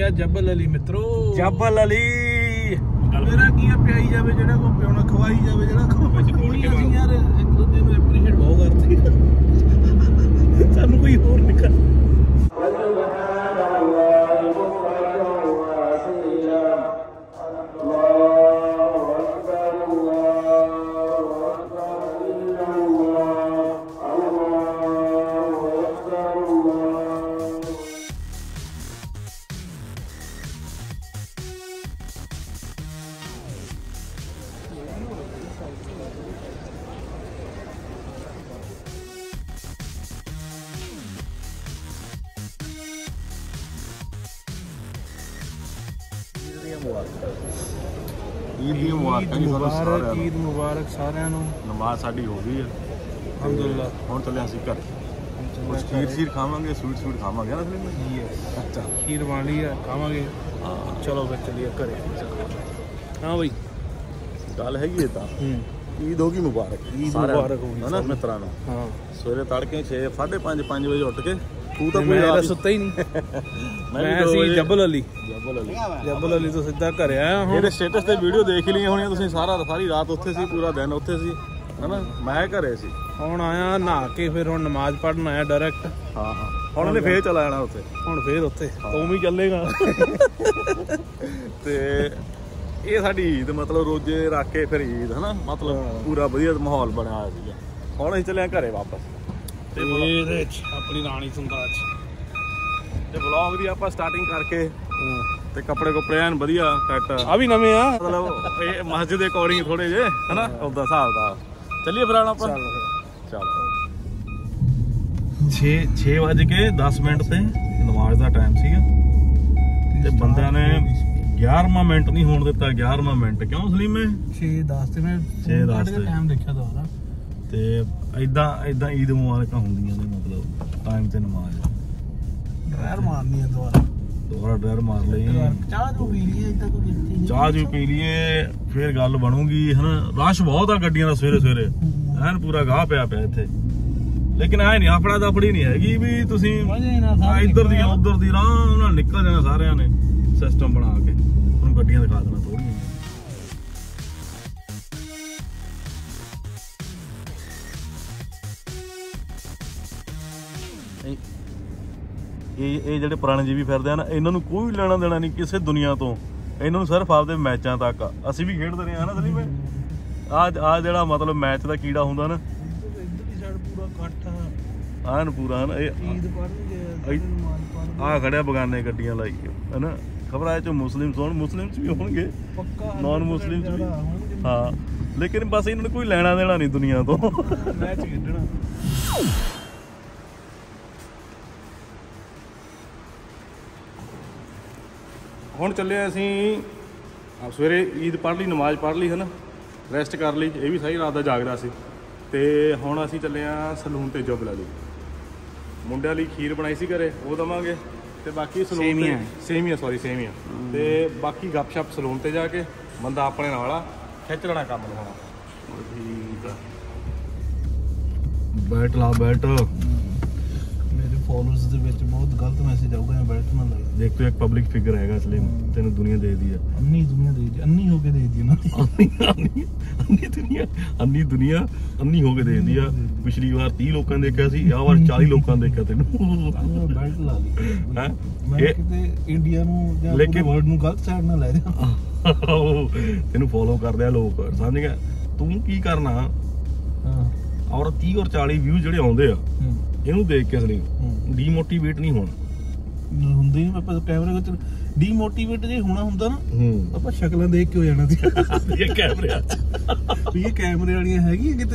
जबल अली मित्रो, जबल अली मेरा की प्याई जावे जेड़ा को पियोना खवाई जावे जेड़ा को ਅਸੀਂ यार एक दूसरे ਨੂੰ ਐਪਰੀਸ਼ੀਏਟ ਬਹੁਤ ਕਰਦੇ ਸਾਨੂੰ ਕੋਈ ਹੋਰ ਨਿਕਲ ईद मुबारक सारिਆਂ ਨੂੰ। नमाज साडी हो गई है अल्हम्दुलिल्लाह। ਹੁਣ ਚੱਲੇ ਅਸੀਂ ਘਰ ਕੁਝ ਖੀਰ ਖਾਵਾਂਗੇ, ਸਵੀਟ ਖਾਵਾਂਗੇ ਨਾ ਫਿਲਮ अच्छा खीर बन ली है खावांगे। चलो फिर चलिए घरे। हाँ भाई गल हैगी ਤਾਂ ईद होगी मुबारक, ईद मुबारक होगी है ना मित्रों ਨੂੰ। हाँ सवेरे तड़के 6 5:30 5 बजे उठ के तू तो मैं तो सुता ही नहीं मैं सी जबल अली तो सीधा घरे आया हूं। मेरे स्टेटस ते वीडियो देख ही ली होनी तुसीं, सारी रात उत्थे सी, पूरा दिन उत्थे सी, है ना। मैं घरे सी, हुण आया नहा के, फिर हुण नमाज पढ़न आया डायरेक्ट। हाँ हुण ने फिर चला जाना उत्थे, हुण फिर उत्थे तू भी चलेगा ते ये साडी ईद मतलब रोजे रख के फिर ईद, है ना, मतलब पूरा वधिया माहौल बनया होया सीगा। हुण असीं चले घरे वापस ते अपनी रानी सुंदराज ते ब्लॉग दी आपां स्टार्टिंग करके ते कपड़े कुपड़े एन वधिया सैट आ भी नवे आ, मतलब ये मस्जिद दे अकॉर्डिंग थोड़े जे, है ना, उदा हिसाब दा। चलिए फिर आना अपन चलो 6:10 ते नमाज दा टाइम सीगा ते बंदियां ने 11वां मिनट नहीं होण दिता। 11वां मिनट क्यों सलीमे? 6:10 ते मैं 6:10 ते टाइम देखिया दोबारा ते इदां ईद मुबारक होंदियां ने, मतलब टाइम ते नमाज ड्रायर मारनी है दोबारा ड्रायर मार ली, चाह जो पी लिए फिर गल बनूगी, है ना। रश बहुत आ गड्डियां दा सवेरे सवेरे, एन पूरा गाह पिया इत्थे। लेकिन ऐ नहीं अपना दफड़ी नहीं हैगी भी तुसीं इधर दी उधर दी आराम नाल निकल जाना सारियां ने सिस्टम बना के। तुहानूं गड्डियां दिखा देना थोड़ियां ਇਹ ਜਿਹੜੇ ਪੁਰਾਣੇ ਜੀਵੀ ਫਿਰਦੇ ਆ ਨਾ, ਇਹਨਾਂ ਨੂੰ ਕੋਈ ਲੈਣਾ ਦੇਣਾ ਨਹੀਂ ਕਿਸੇ ਦੁਨੀਆ ਤੋਂ। ਇਹਨਾਂ ਨੂੰ ਸਿਰਫ ਆਪਦੇ ਮੈਚਾਂ ਤੱਕ। ਅਸੀਂ ਵੀ ਖੇਡਦੇ ਰਹੇ ਹਾਂ ਨਾ ਸਲੀਮ, ਆ ਜਿਹੜਾ ਮਤਲਬ ਮੈਚ ਦਾ ਕੀੜਾ ਹੁੰਦਾ ਨਾ, ਆਨ ਪੂਰਾ ਨਾ ਇਹ ਆ ਖੜਿਆ ਬਗਾਨੇ ਗੱਡੀਆਂ ਲਾਈ, ਹੈ ਨਾ। ਖਬਰ ਆਏ ਚੋ ਮੁਸਲਿਮ ਵੀ ਹੋਣਗੇ, ਨੌਨ ਮੁਸਲਿਮ ਵੀ, ਹਾਂ। ਲੇਕਿਨ ਬਸ ਇਹਨਾਂ ਨੂੰ ਕੋਈ ਲੈਣਾ ਦੇਣਾ ਨਹੀਂ ਦੁਨੀਆ ਤੋਂ। ਮੈਚ ਖੇਡਣਾ ਹੁਣ ਚੱਲੇ ਅਸੀਂ ਸਵੇਰੇ ਈਦ ਪੜ੍ਹ ਲਈ, ਨਮਾਜ਼ ਪੜ੍ਹ ਲਈ, ਹੈ ਨਾ, ਰੈਸਟ ਕਰ ਲਈ। ਇਹ ਵੀ ਸਾਰੀ ਰਾਤ ਦਾ ਜਾਗਦਾ ਸੀ। ਤੇ ਹੁਣ ਅਸੀਂ ਚੱਲੇ ਹਾਂ ਸਲੂਨ ਤੇ ਜੋਬ ਲੈ ਲਈ। ਮੁੰਡਿਆਂ ਲਈ ਖੀਰ ਬਣਾਈ ਸੀ ਘਰੇ, ਉਹ ਦੇਵਾਂਗੇ। ਤੇ ਬਾਕੀ ਸਲੂਨ ਤੇ ਸੇਮੀਆਂ ਤੇ ਬਾਕੀ ਗੱਪਸ਼ਪ ਸਲੂਨ ਤੇ ਜਾ ਕੇ ਬੰਦਾ ਆਪਣੇ ਨਾਲ ਆ ਖਿੱਚ ਲੈਣਾ ਕੰਮ ਨੂੰ। ਹੋਣਾ ਠੀਕ ਆ, ਬੈਠ ਲਾ ਬੈਠ। फॉलोअर्स ਦੇ ਵਿੱਚ ਬਹੁਤ ਗਲਤ ਮੈਸੇਜ ਆਊਗਾ ਜਾਂ ਬੈਠ ਨਾ ਲੱਗ। ਦੇਖ ਤੂੰ ਇੱਕ ਪਬਲਿਕ ਫਿਗਰ ਹੈਗਾ, ਇਸ ਲਈ ਤੈਨੂੰ ਦੁਨੀਆ ਦੇ ਦੀ ਆ। ਅੰਨੀ ਦੁਨੀਆ ਦੇ ਦੀ, ਅੰਨੀ ਹੋ ਕੇ ਦੇ ਦੀ ਨਾ, ਅੰਨੀ ਦੁਨੀਆ ਅੰਨੀ ਹੋ ਕੇ ਦੇ ਦੀ ਆ। ਪਿਛਲੀ ਵਾਰ 30 ਲੋਕਾਂ ਨੇ ਦੇਖਿਆ ਸੀ, ਆਹ ਵਾਰ 40 ਲੋਕਾਂ ਨੇ ਦੇਖਿਆ ਤੈਨੂੰ। ਬੈਠ ਲਾ ਲਈ ਹੈ। ਮੈਂ ਕਿਤੇ ਇੰਡੀਆ ਨੂੰ ਜਾਂ ਪੂਰੇ ਵਰਲਡ ਨੂੰ ਗਲਤ ਸਾਈਡ ਨਾਲ ਲੈ ਰਿਹਾ। ਤੈਨੂੰ ਫੋਲੋ ਕਰਦੇ ਆ ਲੋਕ, ਸਮਝ ਗਿਆ। ਤੂੰ ਕੀ ਕਰਨਾ, ਔਰ 30 ਔਰ 40 ਵਿਊ ਜਿਹੜੇ ਆਉਂਦੇ ਆ ਇਹਨੂੰ ਦੇਖ ਕੇ ਅਸਲੀ ਡੀਮੋਟੀਵੇਟ ਨਹੀਂ ਹੋਣਾ ਹੁੰਦੇ। ਆਪਾਂ ਕੈਮਰੇ ਵਿੱਚ ਡੀਮੋਟੀਵੇਟ ਜੇ ਹੋਣਾ ਹੁੰਦਾ ਨਾ, ਆਪਾਂ ਸ਼ਕਲਾਂ ਦੇਖ ਕੇ ਹੋ ਜਾਣਾ ਸੀ ਇਹ ਕੈਮਰੇ ਵੀ ਇਹ ਕੈਮਰੇ ਵਾਲੀਆਂ ਹੈਗੀਆਂ ਕਿਤੇ।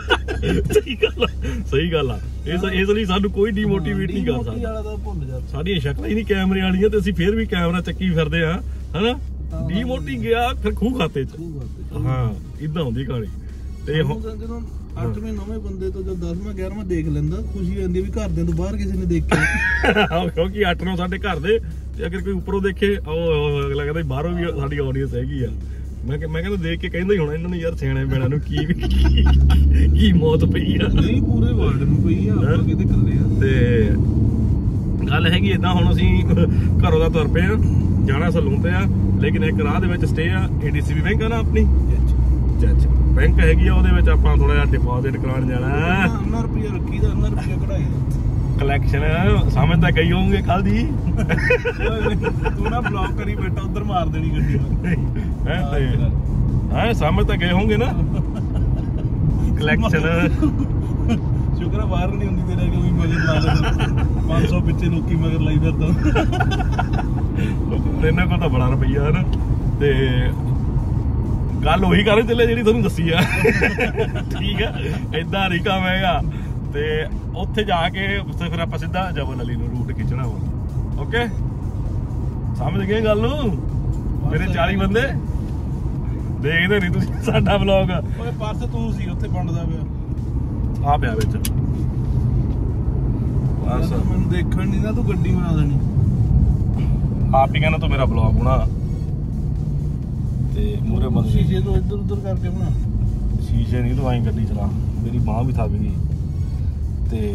ਸਹੀ ਗੱਲ ਆ। ਇਸ ਲਈ ਸਾਨੂੰ ਕੋਈ ਡੀਮੋਟੀਵੇਟ ਨਹੀਂ ਕਰ ਸਕਦਾ। ਭੁੱਲ ਜਾ, ਸਾਡੀਆਂ ਸ਼ਕਲਾਂ ਹੀ ਨਹੀਂ ਕੈਮਰੇ ਵਾਲੀਆਂ ਤੇ ਅਸੀਂ ਫੇਰ ਵੀ ਕੈਮਰਾ ਚੱਕੀ ਫਿਰਦੇ ਆ, ਹਨਾ। ਡੀਮੋਟੀ ਗਿਆ ਫਿਰ ਖੂਹ ਖਾਤੇ ਚ। ਹਾਂ ਇਦਾਂ ਹੁੰਦੀ ਕਹਾਣੀ। ਤੇ ਜਦੋਂ 8ਵੇਂ 9ਵੇਂ ਬੰਦੇ ਤੋਂ ਜਦ 10ਵਾਂ 11ਵਾਂ ਦੇਖ ਲੈਂਦਾ, ਖੁਸ਼ੀ ਆਉਂਦੀ ਵੀ ਘਰਦਿਆਂ ਤੋਂ ਬਾਹਰ ਕਿਸੇ ਨੇ ਦੇਖਿਆ। ਕਿਉਂਕਿ 8-9 ਸਾਡੇ ਘਰ ਦੇ, ਤੇ ਅਗਰ ਕੋਈ ਉੱਪਰੋਂ ਦੇਖੇ ਉਹ ਅਗਲਾ ਕਹਿੰਦਾ ਬਾਹਰੋਂ ਵੀ ਸਾਡੀ ਆਡੀਅנס ਹੈਗੀ ਆ। ਮੈਂ ਕਹਿੰਦਾ ਦੇਖ ਕੇ ਕਹਿੰਦਾ ਹੀ ਹੋਣਾ ਇਹਨਾਂ ਨੂੰ ਯਾਰ ਸਿਆਣੇ ਬੈਣਾ ਨੂੰ ਕੀ ਮੌਤ ਪਈ ਆ। ਨਹੀਂ ਪੂਰੇ ਵਰਲਡ ਨੂੰ ਪਈ ਆ, ਆਪਾਂ ਕਿਤੇ ਇਕੱਲੇ ਆ। ਤੇ ਗੱਲ ਹੈਗੀ ਇਦਾਂ, ਹੁਣ ਅਸੀਂ ਘਰੋਂ ਦਾ ਤੁਰ ਪਏ ਆ, ਜਾਣਾ ਸਲੂਨ ਤੇ ਆ, ਲੇਕਿਨ ਇੱਕ ਰਾਹ ਦੇ ਵਿੱਚ ਸਟੇ ਆ। ADCB ਬੈਂਕ ਆ ਨਾ ਆਪਣੀ, ਅੱਛਾ ਬੈਂਕ ਹੈਗੀ ਆ, ਉਹਦੇ ਵਿੱਚ ਆਪਾਂ ਥੋੜਾ ਜਿਹਾ ਡਿਪੋਜ਼ਿਟ ਕਰਾਉਣ ਜਾਣਾ। 9 ਰੁਪਏ ਰੱਖੀ ਦਾ, 9 ਰੁਪਏ ਕਢਾਈ ਕਲੈਕਸ਼ਨ ਸਮਝ ਤਾਂ ਗਈ ਹੋਊਗੇ ਕੱਲ ਦੀ। ਤੂੰ ਨਾ ਬਲੌਕ ਕਰੀ ਬੈਠਾ, ਉਧਰ ਮਾਰ ਦੇਣੀ ਗੱਡੀ ਹੈ ਸਮਝ ਤਾਂ ਗਏ ਹੋਣਗੇ ਨਾ। ਕਲੈਕਸ਼ਨ ਸ਼ੁਕਰ ਬਾਹਰ ਨਹੀਂ ਹੁੰਦੀ ਤੇਰੇ ਕੋਈ ਮਗਰ ਲਾ ਲੈ 500 ਪਿੱਛੇ ਲੋਕੀ ਮਗਰ ਲਾਈ ਫਿਰਦਾ। ਇਹਨਾਂ ਕੋਲ ਤਾਂ ਬੜਾ ਰੁਪਈਆ ਹੈ ਨਾ, ਤੇ ਗੱਲ ਉਹੀ ਕਰਨ ਚੱਲੇ ਜਿਹੜੀ ਤੁਹਾਨੂੰ ਦੱਸੀ ਆ। ਠੀਕ ਆ, ਏਦਾਂ ਨਹੀਂ ਕੰਮ ਹੈਗਾ। ਤੇ ਉੱਥੇ ਜਾ ਕੇ ਫਿਰ ਆਪਾਂ ਸਿੱਧਾ ਜਬਲ ਅਲੀ ਨੂੰ ਰੂਟ ਖਿੱਚਣਾ ਵਾ। ਓਕੇ, ਸਮਝ ਗਏ ਗੱਲ ਨੂੰ? ਮੇਰੇ 40 ਬੰਦੇ ਦੇਖਦੇ ਨਹੀਂ ਤੁਸੀਂ ਸਾਡਾ ਵਲੌਗ। ਓਏ ਪਰਸ ਤੂੰ ਸੀ ਉੱਥੇ ਵੰਡਦਾ ਪਿਆ, ਆ ਪਿਆ ਵਿੱਚ। ਬਸ ਮੈਨੂੰ ਦੇਖਣ ਨਹੀਂ ਨਾ, ਤੂੰ ਗੱਡੀ ਬਣਾ ਦੇਣੀ। ਆਪ ਹੀ ਕਹਿੰਦਾ ਤੂੰ ਮੇਰਾ ਵਲੌਗ ਬਣਾ, ਤੇ ਮੂਰੇ ਬੰਦੇ ਸ਼ੀਸ਼ੇ ਤੋਂ ਇੱਧਰ ਉੱਧਰ ਕਰਕੇ ਬਣਾ। ਸ਼ੀਸ਼ੇ ਨਹੀਂ ਲਵਾਈ, ਗੱਡੀ ਚਲਾ, ਮੇਰੀ ਬਾਂਹ ਵੀ ਥੱਕ ਗਈ। ਤੇ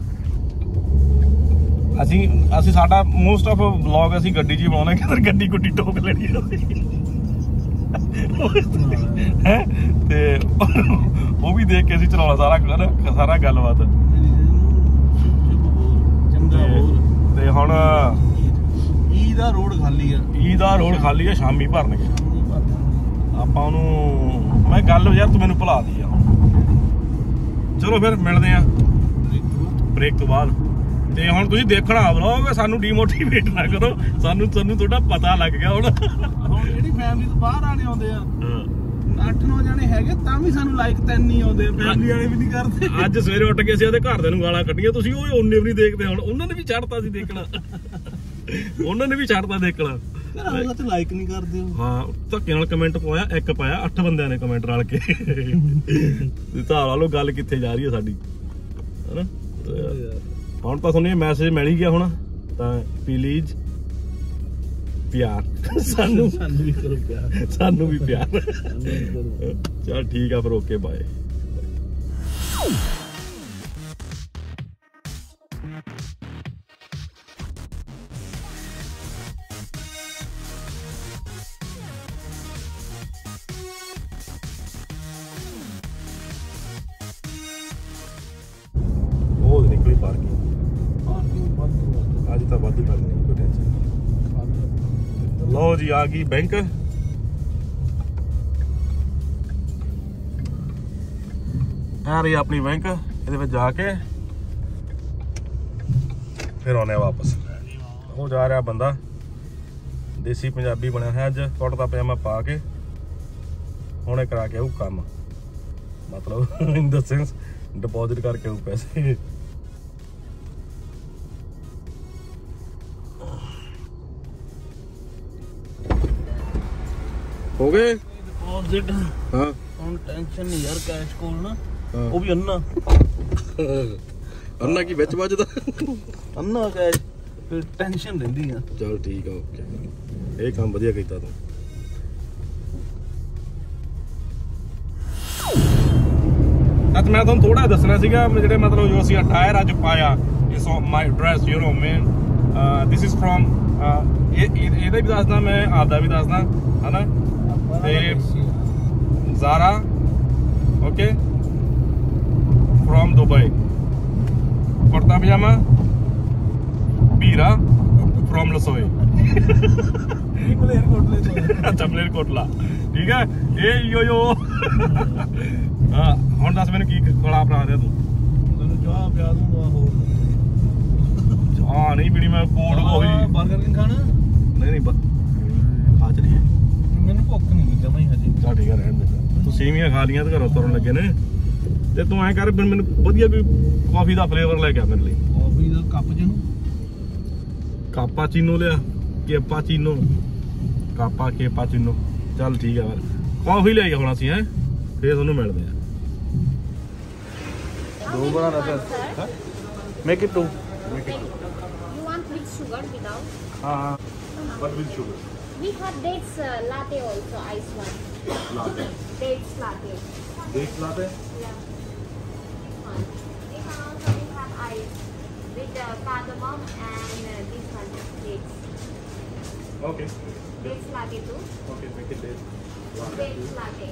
ਅਸੀਂ ਸਾਡਾ ਮੋਸਟ ਆਫ ਵਲੌਗ ਅਸੀਂ ਗੱਡੀ 'ਚ ਹੀ ਬਣਾਉਣਾ, ਕਿਧਰ ਗੱਡੀ ਗੁੱਡੀ ਟੋਕ ਲੈਣੀ ਹੈ। ਤੇ ਉਹ ਵੀ ਦੇਖ ਕੇ ਅਸੀਂ ਚਲਾਉਣਾ ਸਾਰਾ ਗੱਲਬਾਤ। ਚੰਗਾ ਹੋਰ। ਤੇ ਹੁਣ ਈ ਦਾ ਰੋਡ ਖਾਲੀ ਆ, ਸ਼ਾਮੀ ਭਰਨਗੇ ਆਪਾਂ ਉਹਨੂੰ। ਮੈਂ ਗੱਲ ਯਾਰ ਤੂੰ ਮੈਨੂੰ ਭੁਲਾ ਦੀ ਆ। ਚਲੋ ਫਿਰ ਮਿਲਦੇ ਆ ਬ੍ਰੇਕ ਤੋਂ ਬਾਅਦ। ਤੇ ਹੁਣ ਤੁਸੀਂ ਦੇਖਣਾ ਵਲੌਗ, ਸਾਨੂੰ ਡੀਮੋਟੀਵੇਟ ਨਾ ਕਰੋ, ਸਾਨੂੰ ਤੁਹਾਡਾ ਪਤਾ ਲੱਗ ਗਿਆ ਹੁਣ। ਹੁਣ ਜਿਹੜੀ ਫੈਮਿਲੀ ਤੋਂ ਬਾਹਰ ਆਣੇ ਆਉਂਦੇ ਆ 8-9 ਜਣੇ ਹੈਗੇ, ਤਾਂ ਵੀ ਸਾਨੂੰ ਲਾਈਕ 3 ਨਹੀਂ ਆਉਂਦੇ, ਫੈਮਿਲੀ ਵਾਲੇ ਵੀ ਨਹੀਂ ਕਰਦੇ। ਅੱਜ ਸਵੇਰੇ ਉੱਠ ਕੇ ਅਸੀਂ ਉਹਦੇ ਘਰਦਿਆਂ ਨੂੰ ਗਾਲਾਂ ਕੱਢੀਆਂ, ਤੁਸੀਂ ਉਹ ਉਹਨੇ ਵੀ ਨਹੀਂ ਦੇਖਦੇ। ਹੁਣ ਉਹਨਾਂ ਨੇ ਵੀ ਛੱਡਤਾ ਸੀ ਦੇਖਣਾ, ਉਹਨਾਂ ਨੇ ਵੀ ਛੱਡਤਾ ਦੇਖਣਾ। ਤੇ ਲਾਈਕ ਨਹੀਂ ਕਰਦੇ ਹਾਂ, ਧੱਕੇ ਨਾਲ ਕਮੈਂਟ ਪਾਇਆ, ਇੱਕ ਪਾਇਆ 8 ਬੰਦਿਆਂ ਨੇ ਕਮੈਂਟ ਰਲ ਕੇ। ਹਿਸਾਬ ਲਾ ਲਓ ਗੱਲ ਕਿੱਥੇ ਜਾ ਰਹੀ ਹੈ ਸਾਡੀ, ਹਨਾ। ਹੁਣ ਤਾਂ ਤੁਹਾਨੂੰ ਇਹ ਮੈਸੇਜ ਮਿਲ ਹੀ ਗਿਆ ਹੁਣ, ਤਾਂ ਪਲੀਜ਼ ਪਿਆਰ ਸਾਨੂੰ ਵੀ ਕਰੋ, ਪਿਆਰ ਸਾਨੂੰ ਵੀ ਪਿਆਰ। ਚਲ ਠੀਕ ਆ ਫਿਰ, ਓਕੇ ਬਾਏ। ਉਹ ਨਿਕਲੀ ਪਾਰਕਿੰਗ ਅੱਜ ਤਾਂ ਵਾਧੂ ਕਰਨੀ, ਕੋਈ ਟੈਨਸ਼ਨ ਨਹੀਂ। ਲਓ ਜੀ, ਆ ਗਈ ਬੈਂਕ। ਆ ਰਹੀ ਆਪਣੀ ਬੈਂਕ, ਇਹਦੇ ਵਿੱਚ ਜਾ ਕੇ ਫਿਰ ਆਉਣੇ ਵਾਪਸ। ਉਹ ਜਾ ਰਿਹਾ ਬੰਦਾ, ਦੇਸੀ ਪੰਜਾਬੀ ਬਣਿਆ ਹੈ ਅੱਜ, ਕੁੜਤਾ ਪਜਾਮਾ ਪਾ ਕੇ। ਹੁਣੇ ਕਰਾ ਕੇ ਆਊ ਕੰਮ, ਮਤਲਬ ਇਨ ਦਾ ਸੈਂਸ ਡਿਪੋਜ਼ਿਟ ਕਰਕੇ ਆਊ ਪੈਸੇ। ਹੋ ਗਏ ਡਿਪੋਜ਼ਿਟ। ਹਾਂ, ਹੁਣ ਟੈਨਸ਼ਨ ਨਹੀਂ ਯਾਰ, ਕੈਸ਼ ਕੋਲ ਨਾ, ਉਹ ਵੀ ਅੰਨਾ ਕੀ ਵਿੱਚ ਵੱਜਦਾ, ਅੰਨਾ ਕੈਸ਼, ਫਿਰ ਟੈਨਸ਼ਨ ਰਹਿੰਦੀ ਆ। ਚਲ ਠੀਕ ਆ, ਓਕੇ। ਇਹ ਕੰਮ ਵਧੀਆ ਕੀਤਾ ਤੂੰ। ਅੱਜ ਮੈਂ ਤੁਹਾਨੂੰ ਥੋੜਾ ਦੱਸਣਾ ਸੀਗਾ, ਜਿਹੜੇ ਮਤਲਬ ਜੋ ਅਸੀਂ ਅਟਾਇਰ ਅੱਜ ਪਾਇਆ, ਇਸ my dress, you know man, this is from, ਇਹਦਾ ਵੀ ਦੱਸਦਾ, ਮੈਂ ਆਪਦਾ ਵੀ ਦੱਸਦਾ, ਹਨਾ। ਤੇ Zara, okay, from Dubai. Kurta pajama Veera from Lasoi. ਅੱਛਾ, ਮਲੇਰਕੋਟਲਾ, ਠੀਕ ਹੈ। ਇਹ ਯੋ ਹਾਂ, ਹੁਣ ਦੱਸ ਮੈਨੂੰ ਕੀ ਖੜਾ ਬਣਾ ਦਿਆ ਤੂੰ? ਤੈਨੂੰ ਚਾਹ ਪਿਆ ਦੂੰਗਾ। ਹੋਰ ਚਾਹ ਨਹੀਂ ਪੀਣੀ ਮੈਂ, ਕੋਟ ਉਹੀ। ਬਰਗਰ ਕਿੰਗ ਖਾਣਾ? ਨਹੀਂ ਖਾ ਚਲੀਏ, ਮੈਨੂੰ ਭੁੱਖ ਨਹੀਂ ਜਮਾ ਹੀ ਹਜੇ। ਚਾ ਠੀਕ ਆ, ਰਹਿਣ ਦੇ। ਤੂੰ ਸੇਵੀਆਂ ਖਾ ਲੀਆਂ ਤੇ ਘਰੋਂ ਤੁਰਨ ਲੱਗੇ ਨੇ। ਤੇ ਤੂੰ ਐਂ ਕਰ, ਮੈਨੂੰ ਵਧੀਆ ਕੋਈ ਕਾਫੀ ਦਾ ਫਲੇਵਰ ਲੈ ਕੇ ਆ ਮੇਰੇ ਲਈ। ਕਾਫੀ ਦਾ ਕੱਪ ਜਿਹਨੂੰ ਕਾਪਾਚੀਨੋ ਲਿਆ, ਕੇਪਾਚੀਨੋ, ਕੇਪਾਚੀਨੋ। ਚੱਲ ਠੀਕ ਆ, ਫਿਰ ਕਾਫੀ ਲੈ ਕੇ ਆਉਣਾ ਸੀ, ਹੈ ਫੇਰ ਤੁਹਾਨੂੰ ਮਿਲਦੇ ਆ। ਦੋ ਬਣਾਣਾ sir, make it 2। You want with sugar without? ਹਾਂ, but with sugar. We have dates latte also, ice one. Latte. Dates latte. Dates latte? Yeah. One. We can also have ice with cardamom and Okay. Dates latte too. Okay, make it this. Dates latte.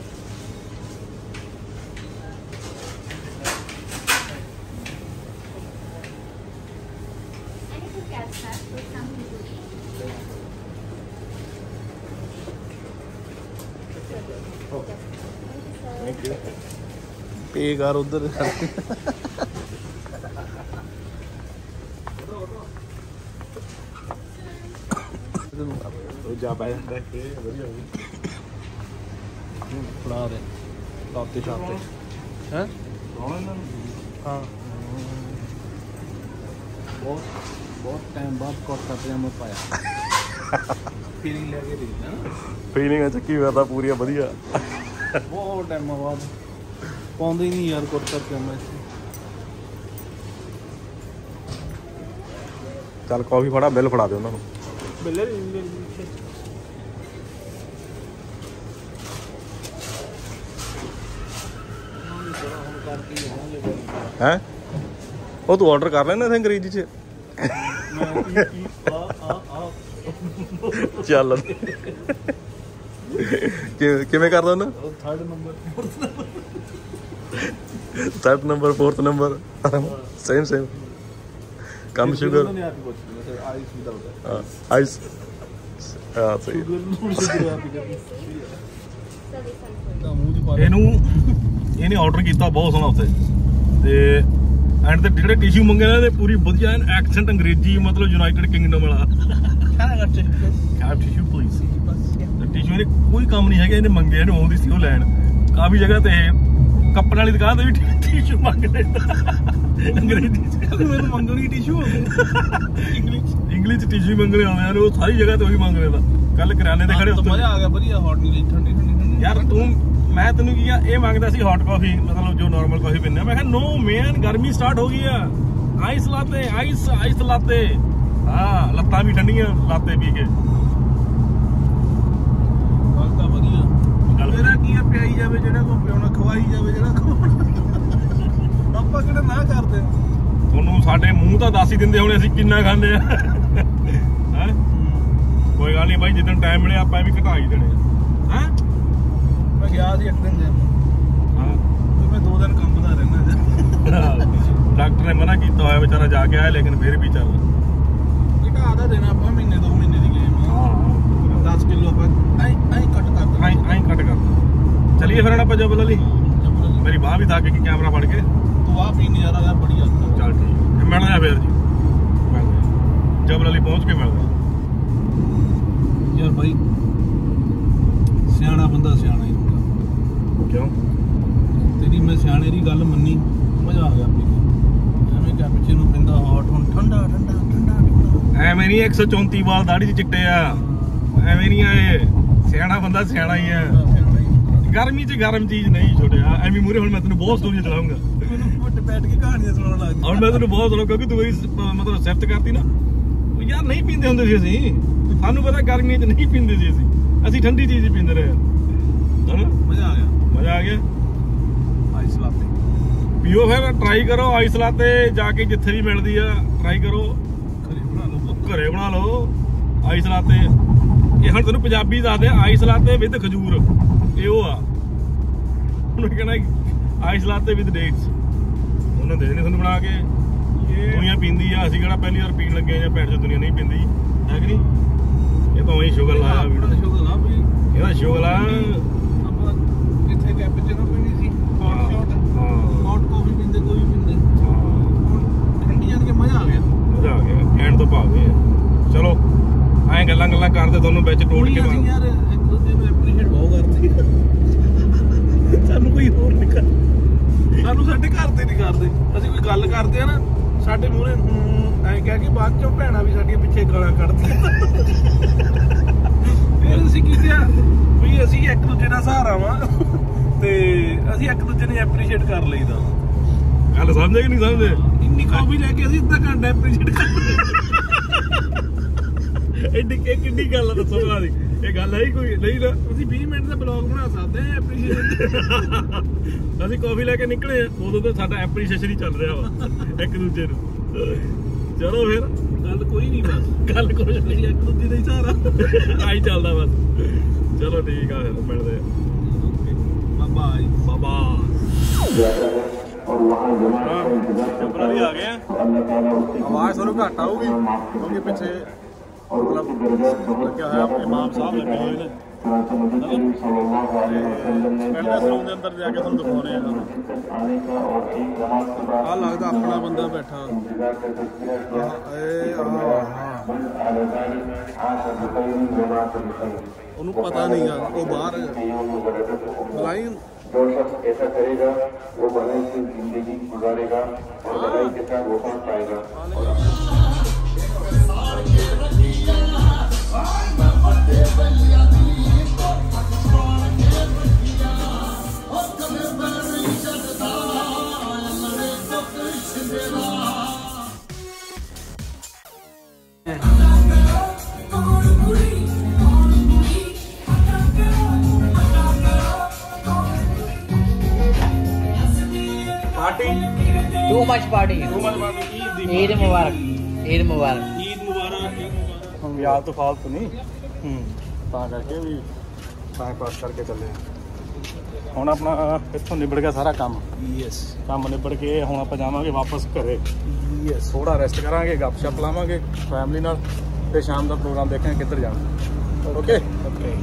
Anything else, sir? With some goodie? Okay. Thank you, sir. Thank you. Pay ਕਰ ਉਧਰ ਉਹ ਜਾ ਪਾਇਆ ਦੇਖ ਕੇ ਵਧੀਆ ਹੋ ਗਈ ਫੜਾ ਦੇ ਲਾਤੇ ਛਾਤੇ ਹੈ ਕੌਣ ਇਹਨਾਂ ਨੂੰ ਹਾਂ ਬਹੁਤ ਟਾਈਮ ਬਾਅਦ ਕੋਟਾ ਪਜਾਮਾ ਪਾਇਆ ਫੀਲਿੰਗ ਲੈ ਕੇ ਦੇਖਦਾ ਫੀਲਿੰਗ ਚੱਕੀ ਕਰਦਾ ਪੂਰੀ ਵਧੀਆ ਬਹੁਤ ਟਾਈਮ ਬਾਅਦ ਪਾਉਂਦੇ ਹੀ ਨਹੀਂ ਯਾਰ ਕੋਟਾ ਪਜਾਮਾ ਚੱਲ ਕਾਫੀ ਫੜਾ ਬਿੱਲ ਫੜਾ ਦੇ ਉਹਨਾਂ ਨੂੰ ਬਿੱਲੇ ਹੈ ਉਹ ਤੂੰ ਆਰਡਰ ਕਰ ਲੈਣਾ ਅੰਗਰੇਜ਼ੀ ਚ ਚੱਲ ਕਿਵੇਂ ਕਰਦਾ ਉਹਨਾਂ third number third number fourth number same ਕਮ ਸ਼ੂਗਰ ਆਈਸ ਵਿਦਾਊਟ ਆਈਸ ਹਾਂ ਸਹੀ ਇਹਨੇ ਆਰਡਰ ਕੀਤਾ ਬਹੁਤ ਸੋਹਣਾ ਉੱਥੇ ਤੇ ਐਂਡ ਤੇ ਜਿਹੜੇ ਟਿਸ਼ੂ ਮੰਗੇ ਨੇ ਪੂਰੀ ਵਧੀਆ ਐਕਸੈਂਟ ਅੰਗਰੇਜ਼ੀ ਮਤਲਬ ਯੂਨਾਈਟਿਡ ਕਿੰਗਡਮ ਵਾਲਾ ਕੈਪ ਟਿਸ਼ੂ ਪਲੀਜ਼ ਟਿਸ਼ੂ ਨੇ ਕੋਈ ਕੰਮ ਨਹੀਂ ਹੈਗਾ ਇਹਨੇ ਮੰਗੇ ਇਹਨੂੰ ਆਉਂਦੀ ਸੀ ਉਹ ਲੈਣ ਕਾਫੀ ਜਗ੍ਹਾ ਤੇ ਕੱਪੜੇ ਵਾਲੀ ਦੁਕਾਨ ਤੇ ਵੀ ਟਿਸ਼ੂ ਮੰਗ ਲੈਂਦਾ ਅੰਗਰੇਜ਼ੀ ਚ ਮੈਨੂੰ ਮੰਗਣੀ ਟਿਸ਼ੂ ਹੋ ਗਏ ਇੰਗਲਿਸ਼ ਟਿਸ਼ੂ ਮੰਗਣੇ ਆਉਂਦੇ ਆ ਉਹ ਸਾਰੀ ਜਗ੍ਹਾ ਤੇ ਉਹੀ ਮੰਗ ਲੈਂਦਾ ਕੱਲ ਕਰਿਆਨੇ ਤੇ ਖੜੇ ਉੱਤੇ ਮਜ਼ਾ ਆ ਗਿਆ ਵਧੀਆ ਹੌਟ ਨਹੀਂ ਠੰਡੀ ਯਾਰ ਤੂੰ ਮੈਂ ਤੈਨੂੰ ਕੀ ਆ ਇਹ ਮੰਗਦਾ ਸੀ ਹੌਟ ਕਾਫੀ ਮਤਲਬ ਜੋ ਨਾਰਮਲ ਕਾਫੀ ਪੀਂਦੇ ਆ ਮੈਂ ਕਿਹਾ ਨੋ ਮੈਨ ਗਰਮੀ ਸਟਾਰਟ ਹੋ ਗਈ ਆ ਆਈਸ ਲਾਤੇ ਆਈਸ ਲਾਤੇ ਹਾਂ ਲੱਤਾਂ ਵੀ ਠੰਡੀਆਂ ਲਾਤੇ ਪੀ ਕੇ ਗੱਲ ਤਾਂ ਵਧੀਆ ਮੇਰਾ ਕੀ ਆ ਪਿਆਈ ਜਾਵੇ ਜਿਹੜਾ ਕੋ ਪਿਉਣਾ ਖਵਾਈ ਜਾਵੇ ਜਿਹੜਾ ਆਪਾਂ ਕਿਹੜਾ ਨਾ ਕਰਦੇ ਤੁਹਾਨੂੰ ਸਾਡੇ ਮੂੰਹ ਤਾਂ ਦੱਸ ਹੀ ਦਿੰਦੇ ਹੁਣ ਅਸੀਂ ਕਿੰਨਾ ਖਾਂਦੇ ਆ ਹੈ ਕੋਈ ਗੱਲ ਨਹੀਂ ਬਾਈ ਜਿੱਦਣ ਟਾਈਮ ਮਿਲਿਆ ਆਪਾਂ ਵੀ ਘਟਾ ਹੀ ਦੇਣੇ ਹੈ ਮੈਂ ਗਿਆ ਸੀ ਇੱਕ ਦਿਨ ਜਿਮ ਹਾਂ ਮੈਂ 2 ਦਿਨ ਕੰਬਦਾ ਰਹਿਣਾ ਡਾਕਟਰ ਨੇ ਮਨਾ ਕੀਤਾ ਹੋਇਆ ਵਿਚਾਰਾ ਜਾ ਕੇ ਆਇਆ ਲੇਕਿਨ ਫਿਰ ਵੀ ਚੱਲ ਘਟਾ ਦਾ ਦੇਣਾ ਆਪਾਂ ਮਹੀਨੇ 2 ਮਹੀਨੇ ਦੀ ਗੇਮ ਹਾਂ 10 ਕਿਲੋ ਆਪਾਂ ਐਂ ਕੱਟ ਕਰ ਆਈ ਕੱਟ ਕਰ ਚਲਿਏ ਫਿਰ ਆਪਾਂ ਜਬਲ ਵਾਲੀ ਮੇਰੀ ਬਾਹ ਵੀ ਥੱਕ ਗਈ ਕੈਮਰਾ ਫੜ ਕੇ ਤੂੰ ਆ ਪੀ ਨਜ਼ਾਰਾ ਲੈ ਬੜੀ ਹੱਦ ਚੱਲ ਠੀਕ ਹੈ ਮਿਲਣਾ ਫਿਰ ਜੀ ਜਬਲ ਵਾਲੀ ਪਹੁੰਚ ਕੇ ਮਿਲਦੇ ਯਾਰ ਬਾਈ ਸਿਆਣਾ ਬੰਦਾ ਸਿਆਣਾ ਹੀ ਹੁੰਦਾ ਕਿਉਂ ਤੇਰੀ ਮੈਂ ਸਿਆਣੇ ਦੀ ਗੱਲ ਮੰਨੀ ਮਜ਼ਾ ਆ ਗਿਆ ਪੀ ਕੇ ਐਵੇਂ ਕੈਪਚੀਨੋ ਨੂੰ ਪਿੰਦਾ ਹੌਟ ਹੁਣ ਠੰਡਾ ਐਵੇਂ ਨਹੀਂ 134 ਵਾਲ ਦਾੜੀ 'ਚ ਚਿੱਟੇ ਆ ਐਵੇਂ ਨਹੀਂ ਆ ਇਹ ਸਿਆਣਾ ਬੰਦਾ ਸਿਆਣਾ ਹੀ ਆ ਗਰਮੀ 'ਚ ਗਰਮ ਚੀਜ਼ ਨਹੀਂ ਛੋੜਿਆ ਐਵੇਂ ਮੂਰੇ ਹੁਣ ਮੈਂ ਤੈਨੂੰ ਬਹੁਤ ਸਟੋਰੀਆਂ ਚਲਾਉਂਗਾ ਮੈਨੂੰ ਬੈਠ ਕੇ ਕਹਾਣੀਆਂ ਸੁਣਾਉਣ ਲੱਗ ਹੁਣ ਮੈਂ ਤੈਨੂੰ ਬਹੁਤ ਸੁਣਾਉਂਗਾ ਕਿਉਂਕਿ ਤੂੰ ਮੇਰੀ ਮਤਲਬ ਸਿਫਤ ਕਰਤੀ ਨਾ ਯਾਰ ਨਹੀਂ ਪੀਂਦੇ ਹੁੰਦੇ ਸੀ ਅਸੀਂ ਸਾਨੂੰ ਪਤਾ ਗਰਮੀ 'ਚ ਨਹੀਂ ਪੀਂਦੇ ਸੀ ਅਸੀਂ ਠੰਡੀ ਚੀਜ਼ ਹੀ ਪੀਂਦੇ ਰਹੇ ਮਜ਼ਾ ਆ ਗਿਆ ਆਈਸ ਲਾਤੇ ਪੀਓ ਫਿਰ ਟਰਾਈ ਕਰੋ ਆਈਸ ਲਾਤੇ ਜਾ ਕੇ ਜਿੱਥੇ ਵੀ ਮਿਲਦੀ ਆ ਟਰਾਈ ਕਰੋ ਘਰੇ ਬਣਾ ਲਓ ਆਈਸ ਲਾਤੇ ਇਹ ਹੁਣ ਤੈਨੂੰ ਪੰਜਾਬੀ ਦੱਸਦੇ ਆਈਸ ਲਾਤੇ ਵਿਦ ਖਜੂਰ ਇਹ ਉਹ ਆ ਉਹਨੂੰ ਕਹਿਣਾ ਆਈਸ ਲਾਤੇ ਵਿਦ ਡੇਟਸ ਉਹਨਾਂ ਦੇ ਨੇ ਤੁਹਾਨੂੰ ਬਣਾ ਕੇ ਦੁਨੀਆ ਪੀਂਦੀ ਆ ਅਸੀਂ ਕਿਹੜਾ ਪਹਿਲੀ ਵਾਰ ਪੀਣ ਲੱਗੇ ਜਾਂ ਭੈਣ ਚੋ ਦੁਨੀਆ ਨਹੀਂ ਪੀਂਦੀ ਹੈ ਕਿ ਨਹੀਂ ਇਹ ਤਾਂ ਉਹੀ ਸ਼ੁਗਰ ਲਾਇਆ ਵੀਡੀਓ ਇਹਦਾ ਸ਼ੁਗਰ ਆ ਆਪਾਂ ਇੱਥੇ ਕੈਪਚੀਨੋ ਪੀਣੀ ਸੀ ਹੌਟ ਕਾਫੀ ਪੀਂਦੇ ਕੋਈ ਵੀ ਪੀਂਦੇ ਠੰਡੀ ਜਾਨ ਕੇ ਮਜ਼ਾ ਆ ਗਿਆ ਕਹਿਣ ਤੋਂ ਭਾਵ ਇਹ ਚਲੋ ਐਂ ਗੱਲਾਂ ਕਰਦੇ ਤੁਹਾਨੂੰ ਵਿੱਚ ਟੋੜ ਕੇ ਯਾਰ ਇੱਕ ਦੂਜੇ ਨੂੰ ਐਪਰੀਸ਼ੀਏਟ ਬਹੁਤ ਕਰਦੇ ਸਾਨੂੰ ਕੋਈ ਹੋਰ ਨਹੀਂ ਕਰ ਸਾਨੂੰ ਸਾਡੇ ਘਰ ਦੇ ਨਹੀਂ ਕਰਦੇ ਅਸੀਂ ਕੋਈ ਗੱਲ ਕਰਦੇ ਆ ਨਾ ਸਾਡੇ ਮੂਹਰੇ ਐਂ ਕਹਿ ਕੇ ਬਾਅਦ ਚੋਂ ਭੈਣਾਂ ਵੀ ਸਾਡੀਆਂ ਪਿੱਛੇ ਗਾਲਾਂ ਕੱਢਦੀਆਂ ਫਿਰ ਅਸੀਂ ਕੀ ਕਿਹਾ ਵੀ ਅਸੀਂ ਇੱਕ ਦੂਜੇ ਦਾ ਸਹਾਰਾ ਵਾਂ ਤੇ ਅਸੀਂ ਇੱਕ ਦੂਜੇ ਨੂੰ ਐਪਰੀਸ਼ੀਏਟ ਕਰ ਲਈਦਾ ਗੱਲ ਸਮਝੇ ਕਿ ਨਹੀਂ ਸਮਝੇ ਇੰਨੀ ਕਾਫੀ ਲੈ ਕੇ ਅਸੀਂ ਅੱਧਾ ਘੰਟਾ ਐਪਰੀਸ਼ੀਏਟ ਕਰਦੇ ਐਡੀ ਕਿੱਡੀ ਗੱਲ ਆ ਦੱਸੋ ਭਲਾ ਦੀ ਇਹ ਗੱਲ ਹੈ ਕੋਈ ਨਹੀਂ ਨਾ ਅਸੀਂ 20 ਮਿੰਟ ਦਾ ਬਲੌਗ ਬਣਾ ਸਕਦੇ ਆ ਐਪਰੀਸ਼ੀਏਟ ਅਸੀਂ ਕਾਫੀ ਲੈ ਕੇ ਨਿਕਲੇ ਉਦੋਂ ਤਾਂ ਸਾਡਾ ਐਪਰੀਸ਼ੀਏਸ਼ਨ ਹੀ ਚੱਲ ਰਿਹਾ ਵਾ ਇੱਕ ਦੂਜੇ ਨੂੰ ਚਲੋ ਫਿਰ ਗੱਲ ਕੋਈ ਨਹੀਂ ਬਸ ਗੱਲ ਕੁਝ ਨਹੀਂ ਇੱਕ ਦੂਜੇ ਦਾ ਹੀ ਸਹਾਰਾ ਆਈ ਚੱਲਦਾ ਬਸ ਚਲੋ ਠੀਕ ਆ ਫਿਰ ਮਿਲਦੇ ਆ ਬਾਏ ਬਾਬਾ ਟੈਂਪਰਰੀ ਆ ਗਏ ਆ ਆਵਾਜ਼ ਤੁਹਾਨੂੰ ਘੱਟ ਆਊਗੀ ਕਿਉਂਕਿ ਪਿੱਛੇ ਮਤਲਬ ਲੱਗਿਆ ਹੋਇਆ ਇਮਾਮ ਸਾਹਿਬ ਲੱਗੇ ਹੋਏ ਨੇ ਪਹਿਲੇ ਸਲੂਨ ਦੇ ਅੰਦਰ ਜਾ ਕੇ ਤੁਹਾਨੂੰ ਦਿਖਾਉਣੇ ਆ ਲੱਗਦਾ ਆਪਣਾ ਬੰਦਾ ਬੈਠਾ ਉਹਨੂੰ ਪਤਾ ਨਹੀਂ ਗਾ ਉਹ ਬਾਹਰ ਬੁਲਾਈ जो शख्स ऐसा करेगा वो भले से जिंदगी गुजारेगा और लड़ाई के साथ वो पहुंच पाएगा। Too much party. Eid Mubarak. Eid Mubarak. Eid ਮੁਬਾਰਕ ਹੁਣ ਯਾਦ ਤੋਂ ਫਾਲਤੂ ਨਹੀਂ ਤਾਂ ਕਰਕੇ ਵੀ ਟਾਈਮ ਪਾਸ ਕਰਕੇ ਚੱਲੇ ਆ ਹੁਣ ਆਪਣਾ ਇੱਥੋਂ ਨਿਬੜ ਗਿਆ ਸਾਰਾ ਕੰਮ ਯੈਸ ਕੰਮ ਨਿਬੜ ਕੇ ਹੁਣ ਆਪਾਂ ਜਾਵਾਂਗੇ ਵਾਪਸ ਘਰੇ ਯੈਸ ਥੋੜਾ ਰੈਸਟ ਕਰਾਂਗੇ ਗੱਪਸ਼ਪ ਲਾਵਾਂਗੇ ਫੈਮਿਲੀ ਨਾਲ ਤੇ ਸ਼ਾਮ ਦਾ ਪ੍ਰੋਗਰਾਮ ਦੇਖਾਂਗੇ ਕਿੱਧਰ ਜਾਣਾ ਓਕੇ ਓਕੇ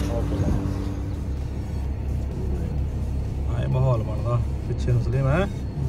ਆਏ ਮਾਹੌਲ ਬਣਦਾ ਪਿੱਛੇ ਮੁਸਲਿਮ ਹੈ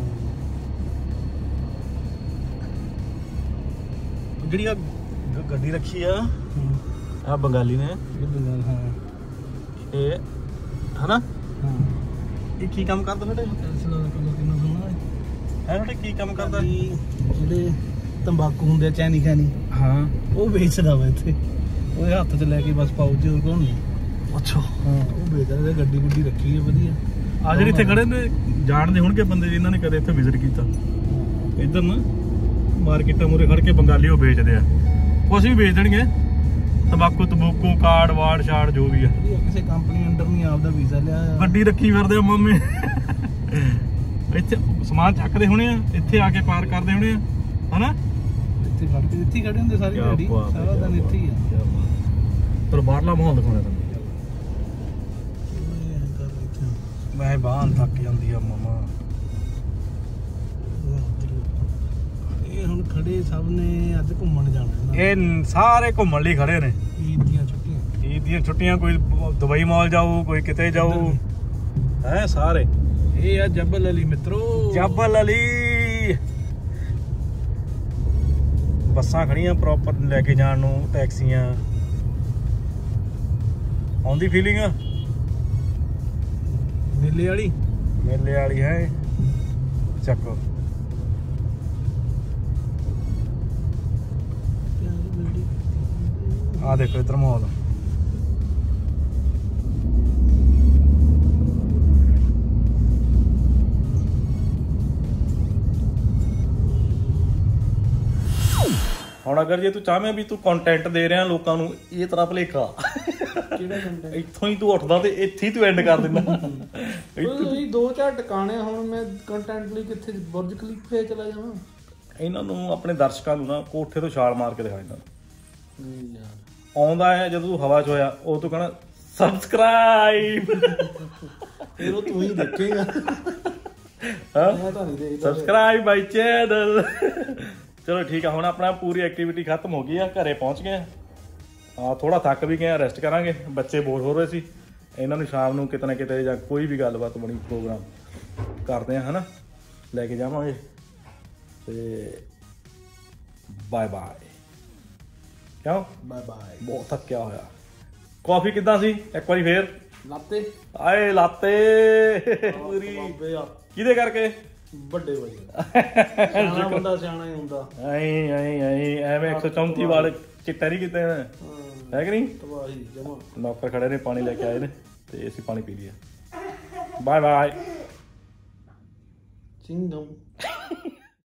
ਜਿਹੜੀ ਆ ਗੱਡੀ ਰੱਖੀ ਆ ਆ ਬੰਗਾਲੀ ਨੇ ਬੰਗਾਲ ਹਾਂ ਇਹ ਹਨਾ ਇਹ ਕੀ ਕੰਮ ਕਰਦਾ ਬੇਟੇ ਕਿੰਨਾ ਸੋਹਣਾ ਹੈ ਬੇਟੇ ਕੀ ਕੰਮ ਕਰਦਾ ਜਿਹੜੇ ਤੰਬਾਕੂ ਹੁੰਦੇ ਚੈਨੀ ਖੈਨੀ ਹਾਂ ਉਹ ਵੇਚਦਾ ਵਾ ਇੱਥੇ ਉਹਦੇ ਹੱਥ 'ਚ ਲੈ ਕੇ ਬਸ ਪਾਉਚ ਹੋਰ ਕੋਣ ਨਹੀਂ ਅੱਛਾ ਹਾਂ ਉਹ ਵੇਚਦਾ ਗੱਡੀ ਗੁੱਡੀ ਰੱਖੀ ਹੈ ਵਧੀਆ ਆ ਜਿਹੜੇ ਇੱਥੇ ਖੜੇ ਨੇ ਜਾਣਦੇ ਹੋਣਗੇ ਬੰਦੇ ਜਿਨ੍ਹਾਂ ਨੇ ਕਦੇ ਇੱਥੇ ਵਿਜ਼ਿਟ ਕੀਤਾ ਇੱਧਰ ਨਾ ਮਾਰਕੀਟਾਂ ਮੂਰੇ ਖੜ ਕੇ ਬੰਗਾਲੀ ਉਹ ਵੇਚਦੇ ਆ ਕੁਛ ਵੀ ਵੇਚ ਦੇਣਗੇ ਤੰਬਾਕੂ ਤੰਬੂਕੂ ਕਾਰਡ ਵਾਰਡ ਸ਼ਾਰਡ ਜੋ ਵੀ ਆ ਕਿਸੇ ਕੰਪਨੀ ਅੰਡਰ ਨਹੀਂ ਆਪਦਾ ਵੀਜ਼ਾ ਲਿਆ ਗੱਡੀ ਰੱਖੀ ਫਿਰਦੇ ਆ ਮਾਮੇ ਇੱਥੇ ਸਮਾਨ ਚੱਕਦੇ ਹੋਣੇ ਆ ਇੱਥੇ ਆ ਕੇ ਪਾਰ ਕਰਦੇ ਹੋਣੇ ਆ ਹਨਾ ਇੱਥੇ ਖੜ ਕੇ ਇੱਥੇ ਖੜੇ ਹੁੰਦੇ ਸਾਰੀ ਗੱਡੀ ਸਾਰਾ ਦਿਨ ਇੱਥੇ ਹੀ ਆ ਪਰ ਬਾਹਰਲਾ ਮਾਹੌਲ ਦਿਖਾਉਣਾ ਤੁਹਾਨੂੰ ਮੈਂ ਬਾਹਰ ਥੱਕ ਜਾਂਦੀ ਆ ਮਾਮਾ ਇਹ ਹੁਣ ਖੜੇ ਸਭ ਨੇ ਅੱਜ ਘੁੰਮਣ ਜਾਣਾ ਇਹ ਸਾਰੇ ਘੁੰਮਣ ਲਈ ਖੜੇ ਨੇ ਈਦ ਦੀਆਂ ਛੁੱਟੀਆਂ ਕੋਈ ਦੁਬਈ ਮਾਲ ਜਾਊ ਕੋਈ ਕਿਤੇ ਜਾਊ ਹੈ ਸਾਰੇ ਇਹ ਆ ਜਬਲ ਅਲੀ ਮਿੱਤਰੋ ਜਬਲ ਅਲੀ ਬੱਸਾਂ ਖੜੀਆਂ ਪ੍ਰੋਪਰ ਲੈ ਕੇ ਜਾਣ ਨੂੰ ਟੈਕਸੀਆਂ ਆਉਂਦੀ ਫੀਲਿੰਗ ਮੇਲੇ ਵਾਲੀ ਹੈ ਚੱਕੋ ਆ ਦੇਖੋ ਇਧਰ ਮਾਹੌਲ ਹੁਣ ਅਗਰ ਜੇ ਤੂੰ ਚਾਹਵੇਂ ਵੀ ਤੂੰ ਕੰਟੈਂਟ ਦੇ ਰਿਹਾ ਲੋਕਾਂ ਨੂੰ ਇਹ ਤਰ੍ਹਾਂ ਭਲੇਖਾ ਕਿਹੜਾ ਕੰਟੈਂਟ ਇੱਥੋਂ ਹੀ ਤੂੰ ਉੱਠਦਾ ਤੇ ਇੱਥੇ ਹੀ ਤੂੰ ਐਂਡ ਕਰ ਦਿੰਦਾ ਇਹ ਦੋ ਚਾਰ ਟਿਕਾਣੇ ਹੁਣ ਮੈਂ ਕੰਟੈਂਟ ਲਈ ਕਿੱਥੇ ਬੁਰਜ ਖਲੀਫੇ ਚਲਾ ਜਾਵਾਂ ਇਹਨਾਂ ਨੂੰ ਆਪਣੇ ਦਰਸ਼ਕਾਂ ਨੂੰ ਨਾ ਕੋਠੇ ਤੋਂ ਛਾਲ ਮਾਰ ਕੇ ਦਿਖਾ ਦਿੰਦਾ ਆਉਂਦਾ ਹੈ ਜਦੋਂ ਤੂੰ ਹਵਾ 'ਚ ਹੋਇਆ ਉਹ ਤੂੰ ਕਹਿਣਾ ਸਬਸਕ੍ਰਾਈਬ ਫਿਰ ਉਹ ਤੂੰ ਹੀ ਦੇਖੇਗਾ ਸਬਸਕ੍ਰਾਈਬ ਮਾਈ ਚੈਨਲ ਚਲੋ ਠੀਕ ਆ ਹੁਣ ਆਪਣਾ ਪੂਰੀ ਐਕਟੀਵਿਟੀ ਖਤਮ ਹੋ ਗਈ ਆ ਘਰੇ ਪਹੁੰਚ ਗਏ ਆ ਥੋੜਾ ਥੱਕ ਵੀ ਗਏ ਆ ਰੈਸਟ ਕਰਾਂਗੇ ਬੱਚੇ ਬੋਰ ਹੋ ਰਹੇ ਸੀ ਇਹਨਾਂ ਨੂੰ ਸ਼ਾਮ ਨੂੰ ਕਿਤੇ ਨਾ ਕਿਤੇ ਜਾਂ ਕੋਈ ਵੀ ਗੱਲਬਾਤ ਬਣੀ ਪ੍ਰੋਗਰਾਮ ਕਰਦੇ ਆ ਹਨਾ ਲੈ ਕੇ ਜਾਵਾਂਗੇ ਤੇ ਬਾਏ ਬਾਏ ਕਿਉਂ ਬਾਏ ਬਾਏ ਬਹੁਤ ਥੱਕਿਆ ਹੋਇਆ ਕਾਫੀ ਕਿੱਦਾਂ ਸੀ ਇੱਕ ਵਾਰੀ ਫੇਰ ਲਾਤੇ ਆਏ ਲਾਤੇ ਪੂਰੀ ਕਿਹਦੇ ਕਰਕੇ ਵੱਡੇ ਸਿਆਣਾ ਬੰਦਾ ਸਿਆਣਾ ਹੀ ਹੁੰਦਾ ਐਵੇਂ 134 ਵਾਲੇ ਚਿੱਟਾ ਨਹੀਂ ਕੀਤੇ ਨੇ ਹੈ ਕਿ ਨਹੀਂ ਤਬਾਹੀ ਜਮਾ ਨੌਕਰ ਖੜੇ ਨੇ ਪਾਣੀ ਲੈ ਕੇ ਆਏ ਨੇ ਤੇ ਅਸੀਂ ਪਾਣੀ ਪੀ ਲਿਆ ਬਾਏ ਬਾਏ ਚਿੰਗਮ